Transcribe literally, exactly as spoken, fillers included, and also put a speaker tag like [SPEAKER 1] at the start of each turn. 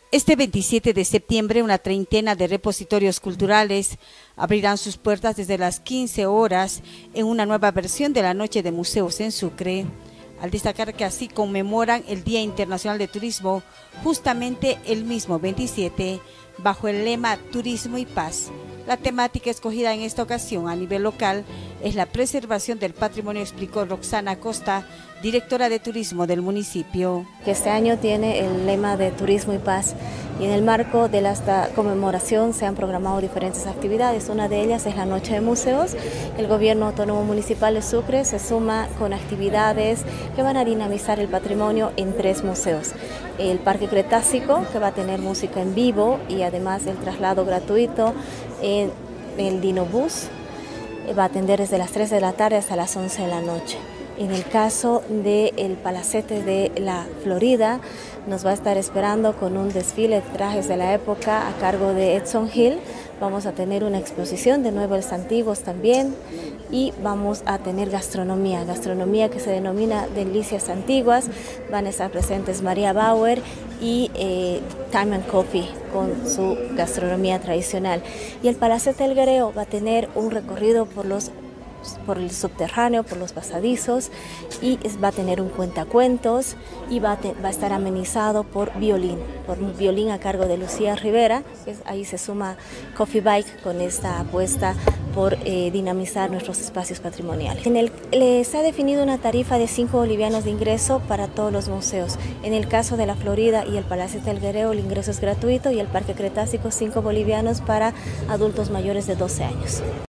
[SPEAKER 1] Este veintisiete de septiembre, una treintena de repositorios culturales abrirán sus puertas desde las quince horas en una nueva versión de la Noche de Museos en Sucre, al destacar que así conmemoran el Día Internacional de Turismo, justamente el mismo veintisiete, bajo el lema Turismo y Paz. La temática escogida en esta ocasión a nivel local es la preservación del patrimonio, explicó Roxana Costa, directora de turismo del municipio.
[SPEAKER 2] Este año tiene el lema de Turismo y Paz y en el marco de esta conmemoración se han programado diferentes actividades. Una de ellas es la Noche de Museos. El Gobierno Autónomo Municipal de Sucre se suma con actividades que van a dinamizar el patrimonio en tres museos. El Parque Cretácico, que va a tener música en vivo y además el traslado gratuito en el Dinobús, va a atender desde las tres de la tarde hasta las once de la noche. En el caso del Palacete de la Florida, nos va a estar esperando con un desfile de trajes de la época a cargo de Edson Hill. Vamos a tener una exposición de muebles antiguos también y vamos a tener gastronomía, gastronomía que se denomina Delicias Antiguas. Van a estar presentes María Bauer y eh, Time and Coffee con su gastronomía tradicional. Y el Palacete del Guerrero va a tener un recorrido por los por el subterráneo, por los pasadizos, y va a tener un cuentacuentos y va a, te, va a estar amenizado por violín, por un violín a cargo de Lucía Rivera, que es, ahí se suma Coffee Bike con esta apuesta por eh, dinamizar nuestros espacios patrimoniales. En el, les ha definido una tarifa de cinco bolivianos de ingreso para todos los museos. En el caso de la Florida y el Palacio del Guerrero, el ingreso es gratuito, y el Parque Cretácico cinco bolivianos para adultos mayores de doce años.